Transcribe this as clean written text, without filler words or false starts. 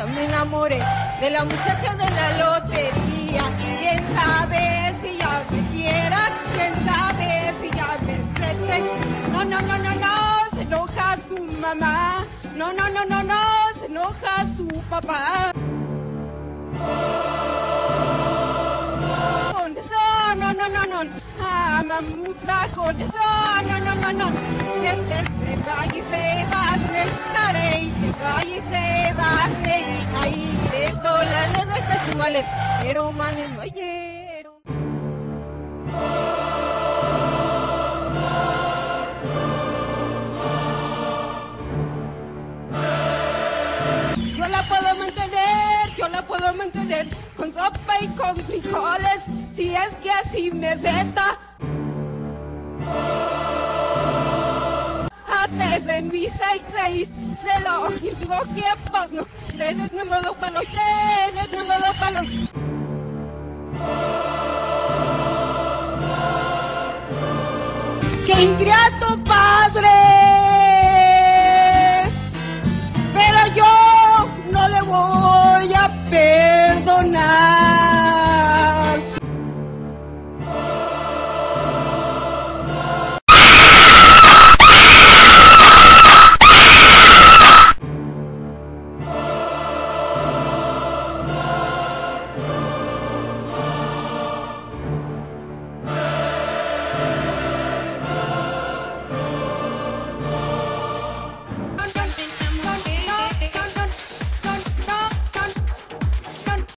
día me enamoré de la muchacha de la lotería. Quién sabe si ya me quiera, quién sabe si ya me seque. No, no, no, no, no, se enoja su mamá. No, no, no, no, no, se enoja su papá. Con eso, no, no, no, no, mamusa, con eso, no, no, no, no. Gente se va y se va, se estaré y se va y se va, se ahí de toda la de esta chuale, pero man no quiero. Yo la puedo mantener con sopa y con frijoles, si es que así me senta. Desde mi 6-6 se lo digo que pues no, desde nuevo palos, desde nuevo palos. ¡Qué ingrato padre!